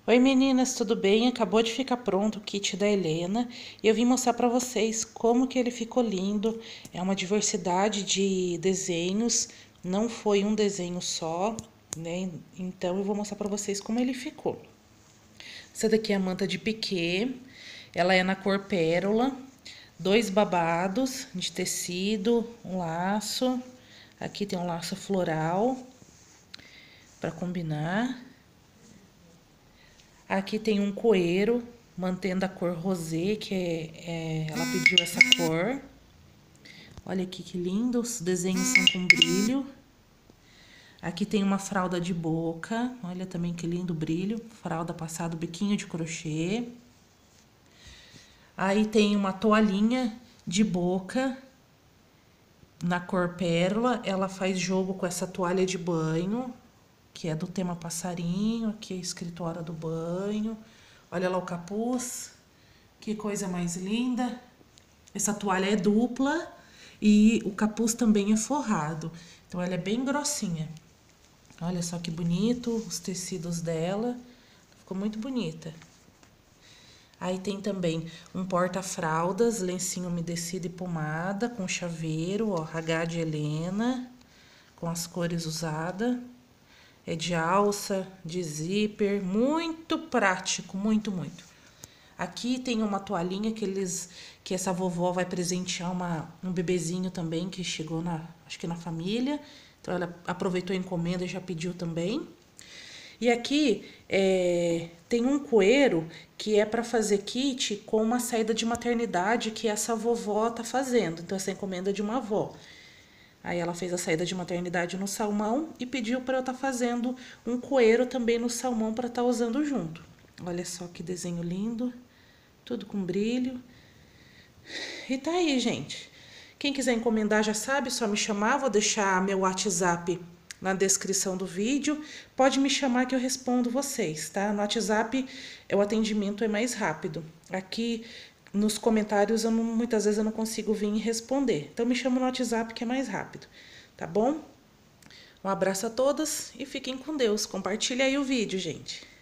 Oi meninas, tudo bem? Acabou de ficar pronto o kit da Helena e eu vim mostrar para vocês como que ele ficou lindo. É uma diversidade de desenhos, não foi um desenho só, né? Então eu vou mostrar para vocês como ele ficou. Essa daqui é a manta de piquê, ela é na cor pérola, 2 babados de tecido, um laço, aqui tem um laço floral para combinar. Aqui tem um coeiro, mantendo a cor rosé, ela pediu essa cor. Olha aqui que lindo, os desenhos são com brilho. Aqui tem uma fralda de boca, olha também que lindo brilho. Fralda passada, biquinho de crochê. Aí tem uma toalhinha de boca, na cor pérola. Ela faz jogo com essa toalha de banho, que é do tema passarinho, aqui é escrito hora do banho. Olha lá o capuz, que coisa mais linda. Essa toalha é dupla e o capuz também é forrado, então ela é bem grossinha. Olha só que bonito os tecidos dela, ficou muito bonita. Aí tem também um porta-fraldas, lencinho umedecido e pomada, com chaveiro, ó, H de Helena, com as cores usadas. É de alça, de zíper, muito prático, muito, muito. Aqui tem uma toalhinha que essa vovó vai presentear um bebezinho também que chegou acho que na família. Então ela aproveitou a encomenda e já pediu também. E aqui tem um coeiro que é para fazer kit com uma saída de maternidade que essa vovó tá fazendo. Então essa encomenda é de uma avó. Aí ela fez a saída de maternidade no salmão e pediu para eu estar fazendo um coeiro também no salmão para estar usando junto. Olha só que desenho lindo, tudo com brilho. E tá aí, gente. Quem quiser encomendar já sabe, só me chamar, vou deixar meu WhatsApp na descrição do vídeo. Pode me chamar que eu respondo vocês, tá? No WhatsApp o atendimento é mais rápido. Aqui nos comentários muitas vezes eu não consigo vir e responder. Então me chama no WhatsApp que é mais rápido, tá bom? Um abraço a todas e fiquem com Deus. Compartilha aí o vídeo, gente.